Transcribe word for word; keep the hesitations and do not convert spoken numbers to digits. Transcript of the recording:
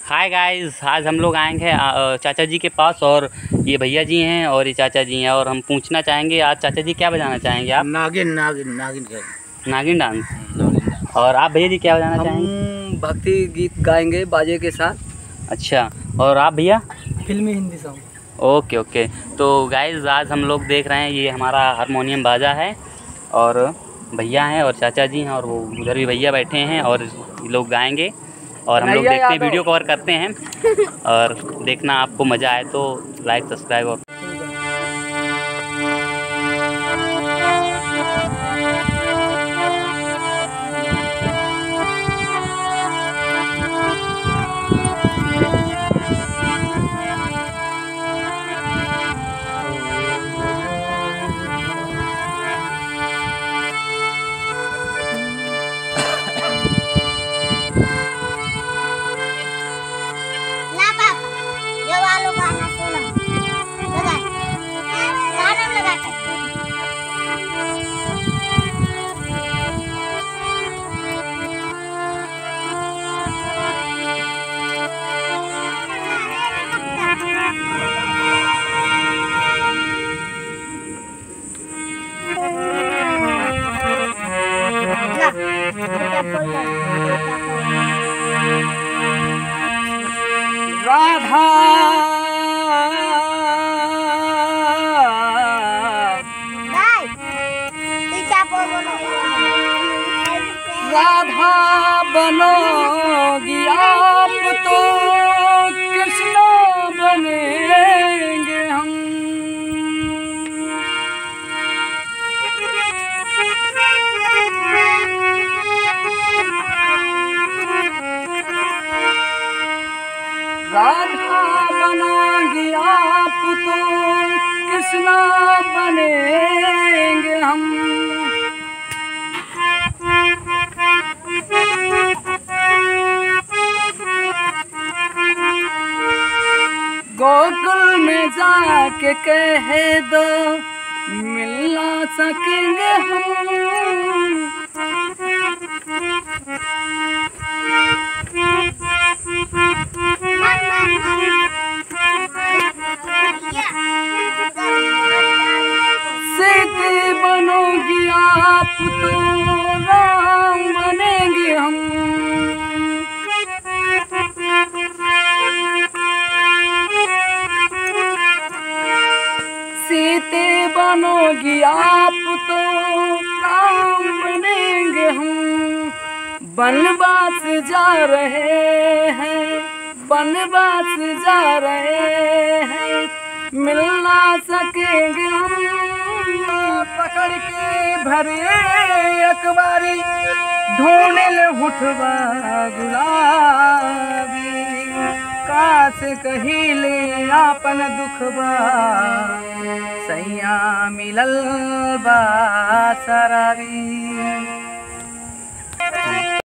Hi guys, आज हम लोग आएंगे अ, चाचा जी के पास। और ये भैया जी हैं और ये चाचा जी हैं। और हम पूछना चाहेंगे आज चाचा जी क्या बजाना चाहेंगे आप? नागिन नागिन नागिन का नागिन डांस। नागिन डांस। और आप भैया जी क्या बजाना चाहेंगे? हम भक्ति गीत गाएंगे बाजे के साथ। अच्छा, और आप भैया? फिल्मी हिंदी सॉन्ग। Okay okay. तो गाइस आज हम लोग देख रहे हैं, ये हमारा हारमोनियम बाजा है और भैया हैं और चाचा जी हैं और वो उधर भी भैया बैठे हैं और ये लोग गाएंगे और हम लोग देखते हैं, वीडियो कवर करते हैं। और देखना, आपको मज़ा आए तो लाइक सब्सक्राइब और राधा राधा बनोगी आप तो कृष्ण बनेंगे हम। राधा बनोगी आप तो कृष्ण बनेंगे हम। गोकुल में जाके कह दो मिलना सकेंगे हम। सीते बनोगी आप तो राम बनेंगे हम। सीते बनोगी आप तो राम बनेंगे हम। वनवास जा रहे हैं, वनवास जा रहे हैं, मिल ना सकेंगे हम। पकड़ के भरे अखबारी ढूंढे ले उठवा गुलाबी। काश कही ले आपन दुखबा सैया मिलल बा शराबी।